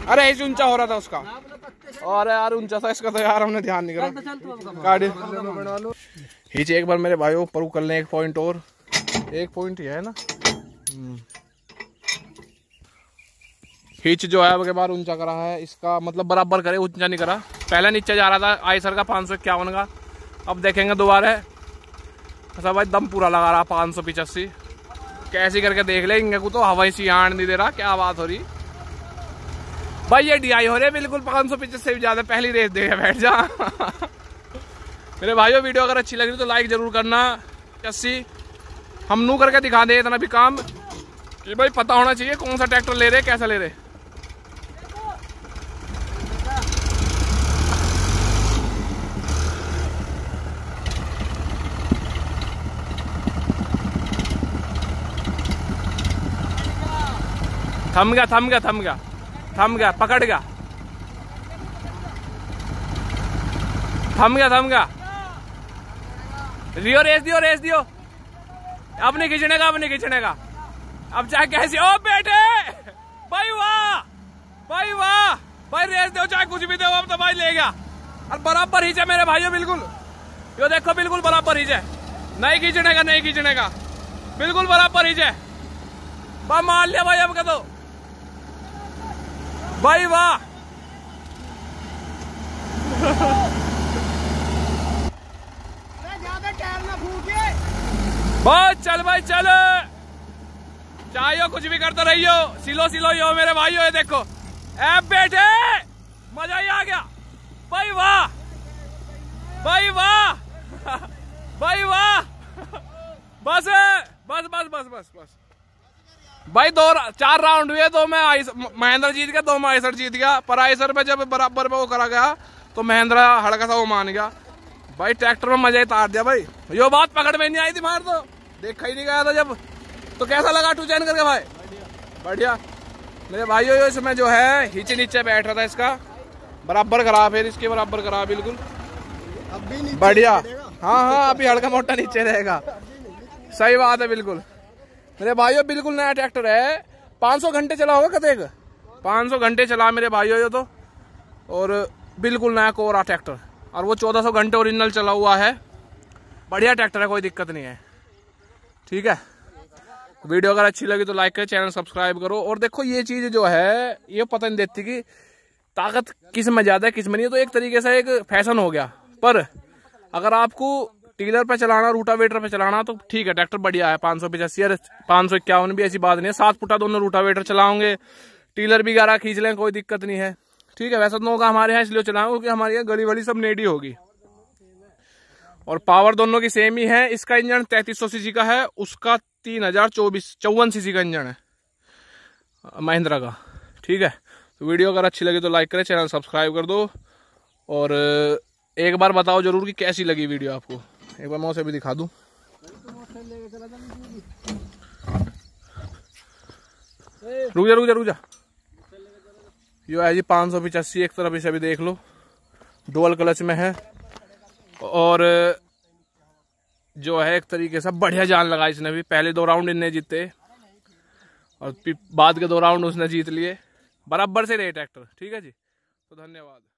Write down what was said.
अरे इस ऊंचा हो रहा था उसका, और यार ऊंचा था इसका तो यार हमने ध्यान नहीं करा। गाड़ी हिच एक बार मेरे भाइयों ऊपर कर लें, एक पॉइंट और, एक पॉइंट ही है ना। हिच जो है उसके बाद ऊंचा करा है इसका, मतलब बराबर करे, ऊंचा नहीं करा। पहले नीचे जा रहा था आयसर का 551 का, अब देखेंगे दोबारा ऐसा भाई दम पूरा लगा रहा 585। कैसी करके देख ले, इनके को तो हवाई सी आड़ नहीं दे रहा। क्या बात हो रही भाई, ये डीआई हो रही है बिल्कुल 585 से भी ज्यादा। पहली रेस दे बैठ जा। मेरे भाइयों वीडियो अगर अच्छी लग रही तो लाइक जरूर करना। 80 हम नू करके दिखा दे इतना भी काम कि भाई पता होना चाहिए कौन सा ट्रैक्टर ले रहे, कैसा ले रहे। थम गया थम गया थम गया थम गया, पकड़ गया, थम गया थम गया। रियो रेस दियो, रेस दियो। अब नहीं खींचने का, अब नहीं खींचने का। अब चाहे कैसी ओ बेटे, भाई वाह, भाई वाह, भाई रेस दो चाहे कुछ भी दो, अब तो भाई ले गया। और बराबर ही है मेरे भाइयों, बिल्कुल यो देखो, बिल्कुल बराबर ही है। नहीं खींचने का, नहीं खींचने का, बिल्कुल बराबर ही है। भाई मार लिया भाई, अब क्या दो भाई वाह। बस चल भाई चल, चाहे कुछ भी करते रहियो, सिलो सिलो यो मेरे भाइयों। ये देखो ए बेटे, मजा ही आ गया भाई वाह, भाई वाह, भाई वाह। बस बस बस बस बस बस भाई 4 राउंड हुए, 2 में महेंद्र जीत गया, 2 में आयसर जीत गया। पर आयसर में जब बराबर में वो करा गया तो महेंद्र हल्का सा वो मान गया। भाई ट्रैक्टर में मजा ही तार दिया भाई। यो बात पकड़ में नहीं आई थी बाहर, तो देखा ही नहीं गया था जब। तो कैसा लगा 2 चैन करके भाई? बढ़िया मेरे भाइयों। इसमें जो है नीचे नीचे बैठ रहा था, इसका बराबर करा, फिर इसके बराबर करा, बिल्कुल बढ़िया। हाँ हाँ अभी हल्का मोटा नीचे रहेगा, सही बात है बिल्कुल मेरे भाइयों। बिल्कुल नया ट्रैक्टर है, 500 घंटे चला होगा कतेक, 500 घंटे चला मेरे भाइयों ये तो। और बिल्कुल नया कोरा ट्रैक्टर, और वो 1400 घंटे ओरिजिनल चला हुआ है। बढ़िया ट्रैक्टर है, कोई दिक्कत नहीं है। ठीक है, वीडियो अगर अच्छी लगी तो लाइक करो, चैनल सब्सक्राइब करो। और देखो ये चीज जो है ये पता नहीं देती कि ताकत किस में ज्यादा है किस में नहीं, तो एक तरीके से एक फैशन हो गया। पर अगर आपको टीलर पे चलाना, रूटावेटर पे चलाना तो ठीक है, ट्रैक्टर बढ़िया है। 585 और 551 भी ऐसी बात नहीं है। 7 फुटा दोनों रूटावेटर चलाओगे, टीलर भी 11 खींच लें, कोई दिक्कत नहीं है। ठीक है, वैसा दोनों का हमारे यहाँ इसलिए चलाओ क्योंकि हमारे यहाँ गली वाली सब नेडी होगी। और पावर दोनों की सेम ही है। इसका इंजन 3300 सीसी का है, उसका 3054 सीसी का इंजन है महिंद्रा का। ठीक है, तो वीडियो अगर अच्छी लगी तो लाइक करें, चैनल सब्सक्राइब कर दो। और एक बार बताओ जरूर कि कैसी लगी वीडियो आपको। एक बार मैं उसे भी दिखा दूं। रुक जा रुक जा रुक जा। यो है जी 585, एक तरफ इसे भी देख लो, डुअल क्लच में है। और जो है एक तरीके से बढ़िया जान लगा इसने भी। पहले 2 राउंड इनने जीते और बाद के 2 राउंड उसने जीत लिए। बराबर से रहे ट्रैक्टर। ठीक है जी, तो धन्यवाद।